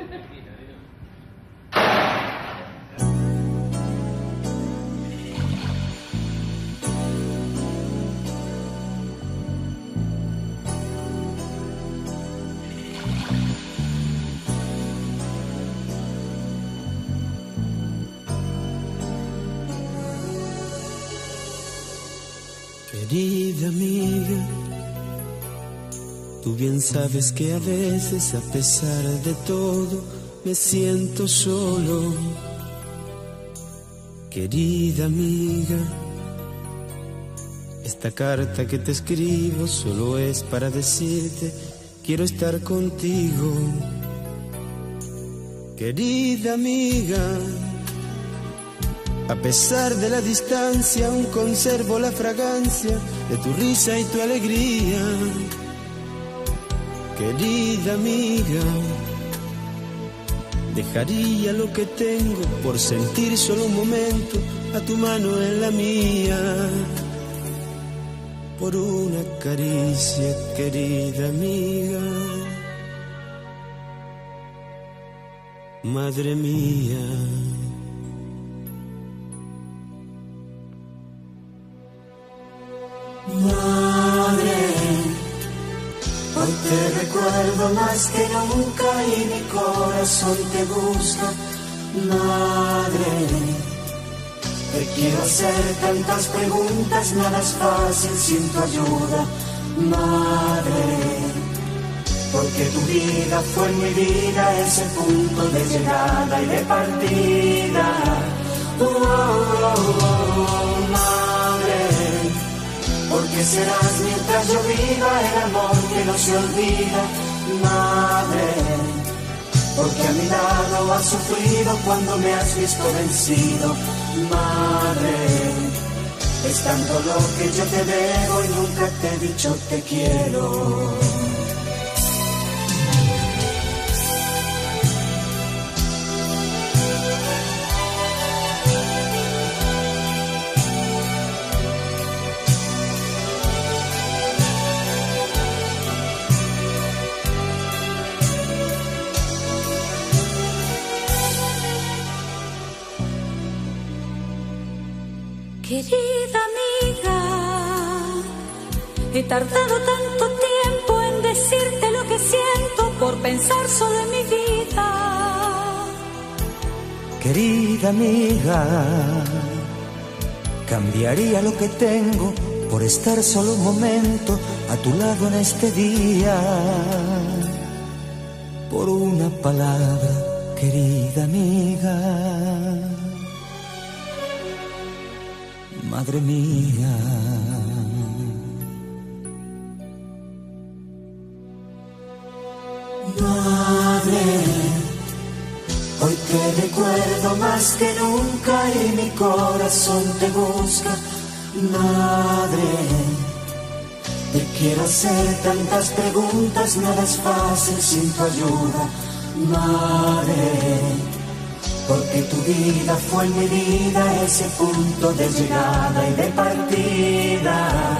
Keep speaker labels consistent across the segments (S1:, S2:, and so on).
S1: Querida amiga, tú bien sabes que a veces, a pesar de todo, me siento solo. Querida amiga, esta carta que te escribo solo es para decirte, quiero estar contigo. Querida amiga, a pesar de la distancia, aún conservo la fragancia de tu risa y tu alegría. Querida amiga, dejaría lo que tengo por sentir solo un momento a tu mano en la mía. Por una caricia, querida amiga, madre mía.
S2: Madre, hoy te recuerdo más que nunca y mi corazón te busca. Madre, te quiero hacer tantas preguntas, nada es fácil sin tu ayuda. Madre, porque tu vida fue en mi vida ese punto de llegada y de partida. Madre, porque serás mientras yo viva el amor que no se olvida. Madre, porque a mi lado has sufrido cuando me has visto vencido. Madre, es tanto lo que yo te debo y nunca te he dicho te quiero.
S3: Querida amiga, he tardado tanto tiempo en decirte lo que siento por pensar solo en mi vida.
S2: Querida amiga, cambiaría lo que tengo por estar solo un momento a tu lado en este día. Por una palabra, querida amiga, madre mía. Madre, hoy te recuerdo más que nunca y mi corazón te busca. Madre, te quiero hacer tantas preguntas, nada es fácil sin tu ayuda. Madre, porque tu vida fue en mi vida ese punto de llegada y de partida.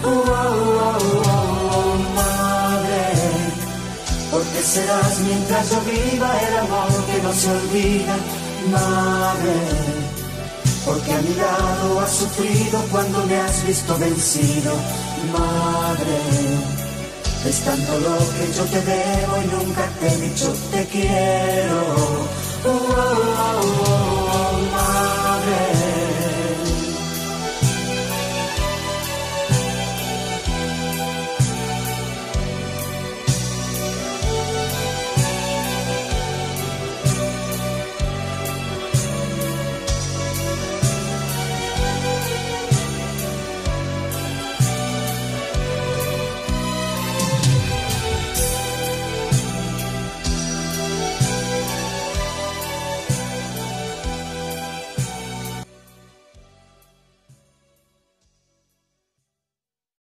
S2: Madre, porque serás mientras yo viva el amor que no se olvida. Madre, porque a mi lado has sufrido cuando me has visto vencido. Madre, es tanto lo que yo te debo y nunca te he dicho te quiero.